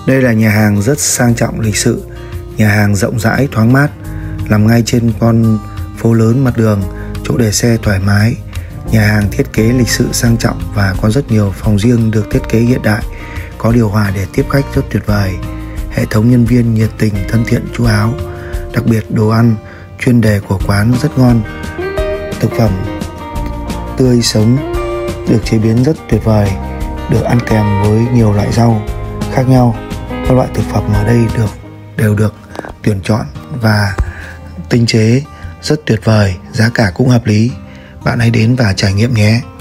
Đây là nhà hàng rất sang trọng lịch sự. Nhà hàng rộng rãi thoáng mát, nằm ngay trên con phố lớn mặt đường, chỗ để xe thoải mái. Nhà hàng thiết kế lịch sự sang trọng và có rất nhiều phòng riêng được thiết kế hiện đại, có điều hòa để tiếp khách rất tuyệt vời. Hệ thống nhân viên nhiệt tình, thân thiện, chu đáo. Đặc biệt đồ ăn chuyên đề của quán rất ngon. Thực phẩm tươi, sống được chế biến rất tuyệt vời, được ăn kèm với nhiều loại rau khác nhau. Các loại thực phẩm ở đây đều được tuyển chọn và tinh chế rất tuyệt vời, giá cả cũng hợp lý. Bạn hãy đến và trải nghiệm nhé.